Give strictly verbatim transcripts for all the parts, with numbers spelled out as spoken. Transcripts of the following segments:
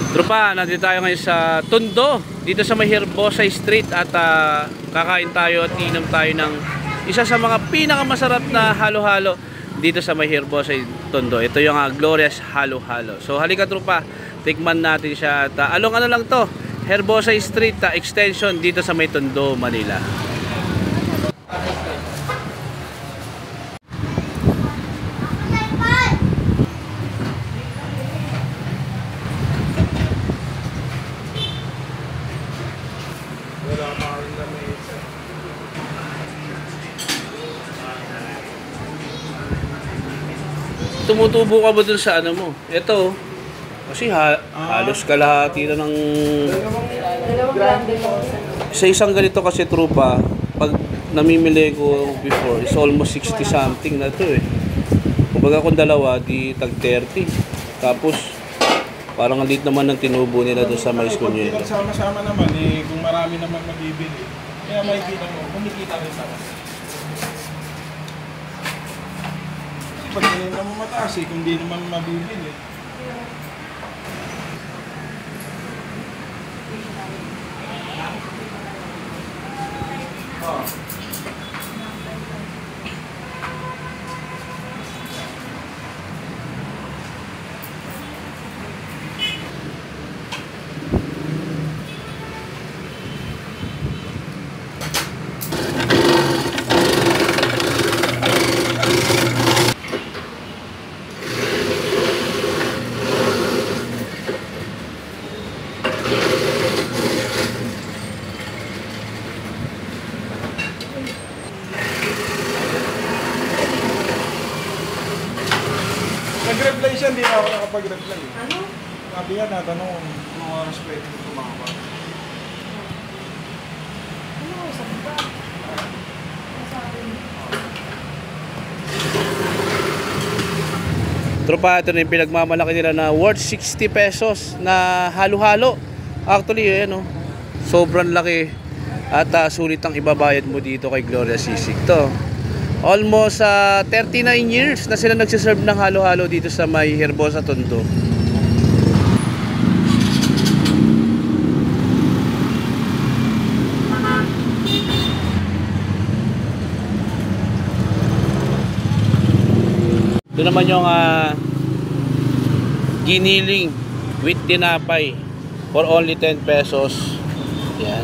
Tropa, nandito tayo ngayon sa Tondo, dito sa may Herbosa Street at uh, kakain tayo at inom tayo ng isa sa mga pinakamasarap na halo-halo dito sa may Herbosa Tondo. Ito yung uh, Gloria's Halo-Halo. So halika tropa, tikman natin siya at uh, along ano lang to, Herbosa Street uh, extension dito sa may Tondo, Manila. Tumutubo ka ba dun sa ano mo? Ito, kasi ha, halos kalahati na ng... Sa isang ganito kasi trupa, pag namimili ko before, is almost sixty something na to eh. Kumbaga kung dalawa, di tag thirty. Tapos, parang ang liit naman ng tinubo nila dun sa mais ko nyo. Sama-sama naman eh, kung marami naman mabibili. Kaya makikita mo, kumikita rin sa mas. Pag hindi naman mataas eh, kung hindi naman mabibili. Oh. Nag-reply siya, hindi na ako nakapag-reply. Ano? Sabi yan, natanong kung oras pwede tumawag. Ano? Sabi ba? Tropa, ito na yung pinagmamalaki nila na worth sixty pesos na halo-halo. Actually, yun, no? Sobrang laki at uh, sulit ang ibabayad mo dito kay Gloria Sisig to. Almost uh, thirty-nine years na sila nagsiserve ng halo-halo dito sa may Herbosa Tondo. Ito naman yung uh, giniling with tinapay for only ten pesos. Yan.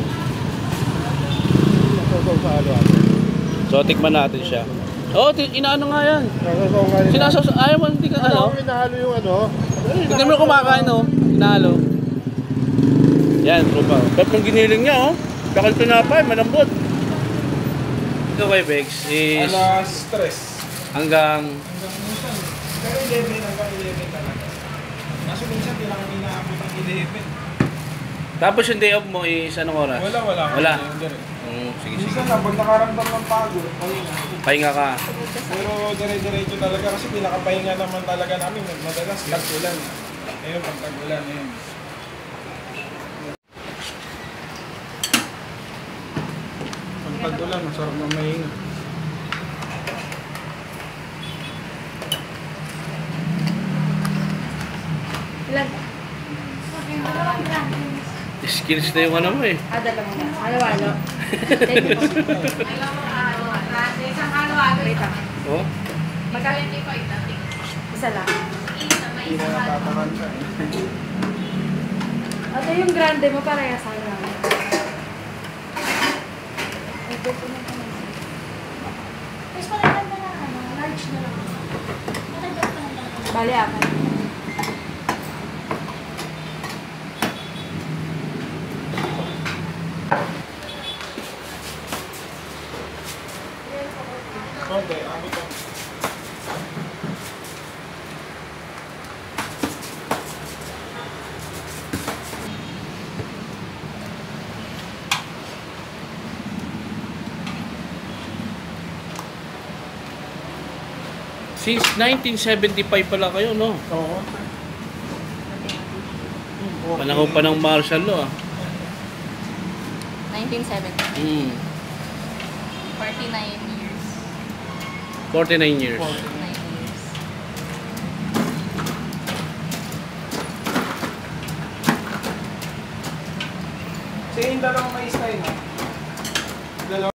So, tikman natin siya. Oh, inaano nga yan. Sinasos, ayaw mo, hindi ka ano? Ano, inahalo yung ano? Tignan mo kumakain, oh. Inahalo. Yan, trupa. Pep ng giniling niya, oh. Kakal pinapay, malambot. Ito kay Bex is... Alas tres. Hanggang... Hanggang minsan. Pero eleven, hanggang eleven talaga. Kaso minsan, hindi lang kami naabot ang eleven. Tapos yung day off mo is anong oras? Wala, wala. Wala. Hmm, sige, sige. Minsan lang, pag nakaramdam ng pagod, pahinga. Pahinga ka. Pero dire-diretso talaga kasi pinakapahinga naman talaga namin. Madalas tag-ulan. Ayun, pag tag-ulan, ayun. Pag tag-ulan, masarap na mahinga. Ilan? Okay, dalawang grande. Skills na yung ano mo eh. Ah, dalawang na. Halo-halo. Thank you po. Dalawang halo-halo. Isang halo-halo. Wait lang. Oh? Magkano ko ito? Isa lang. Hindi na natatakan siya eh. Ito yung grande mo parehas sa halo-halo. Ito po na naman. Mas parehas na lang. Large na lang. Bali, apat. Okay, ako ito. Since nineteen seventy-five pala kayo, no? Oo. Panahon pa ng martial law, ah. nineteen seventy. Mm. forty-nine years. forty-nine years. forty-nine years. Sa yung dalawang may style, no? Dalawa.